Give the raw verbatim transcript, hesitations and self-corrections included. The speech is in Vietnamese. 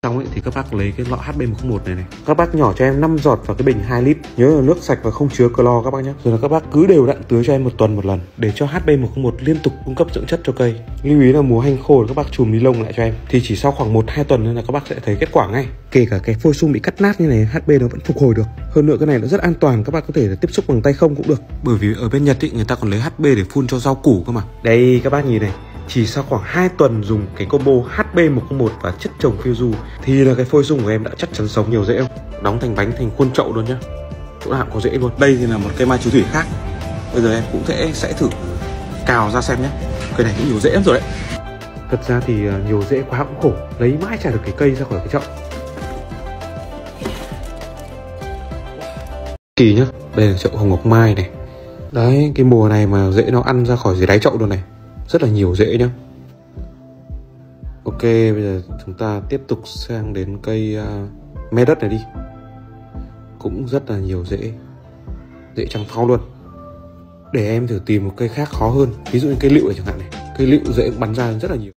Xong ấy thì các bác lấy cái lọ H B một không một này này, các bác nhỏ cho em năm giọt vào cái bình hai lít, nhớ là nước sạch và không chứa clo các bác nhé. Rồi là các bác cứ đều đặn tưới cho em một tuần một lần để cho H B một không một liên tục cung cấp dưỡng chất cho cây. Lưu ý là mùa hanh khô các bác chùm ni lông lại cho em, thì chỉ sau khoảng một hai tuần nữa là các bác sẽ thấy kết quả ngay. Kể cả cái phôi sung bị cắt nát như này, H B nó vẫn phục hồi được. Hơn nữa cái này nó rất an toàn, các bác có thể là tiếp xúc bằng tay không cũng được. Bởi vì ở bên Nhật ý, người ta còn lấy H B để phun cho rau củ cơ mà. Đây các bác nhìn này, chỉ sau khoảng hai tuần dùng cái combo H B một không một và chất trồng Fuzu thì là cái phôi sung của em đã chắc chắn sống nhiều rễ không? Đóng thành bánh thành khuôn chậu luôn nhá. Chỗ nào có rễ luôn. Đây thì là một cây mai chú thủy khác. Bây giờ em cũng sẽ sẽ thử cào ra xem nhé. Cây này cũng nhiều rễ lắm rồi đấy. Thật ra thì nhiều rễ quá cũng khổ, lấy mãi chả được cái cây ra khỏi cái chậu. Kỳ nhá, đây là chậu hồng ngọc mai này. Đấy, cái mùa này mà rễ nó ăn ra khỏi dưới đáy chậu luôn này. Rất là nhiều rễ nhá. Ok, bây giờ chúng ta tiếp tục sang đến cây uh, me đất này đi. Cũng rất là nhiều rễ, rễ trắng phau luôn. Để em thử tìm một cây khác khó hơn, ví dụ như cây lựu này chẳng hạn này. Cây lựu rễ bắn ra rất là nhiều.